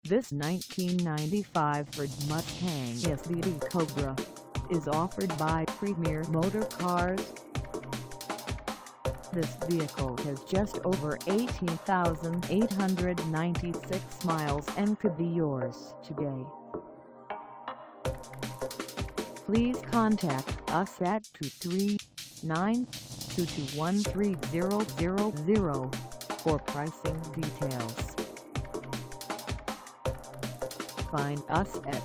This 1995 Ford Mustang SVT Cobra is offered by Premier Motorcars. This vehicle has just over 18,896 miles and could be yours today. Please contact us at 239-221-3000 for pricing details. Find us at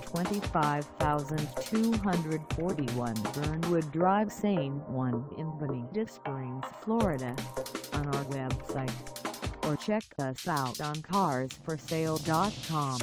25,241 Bernwood Drive, Zone 1 in Bonita Springs, Florida, on our website, or check us out on carsforsale.com.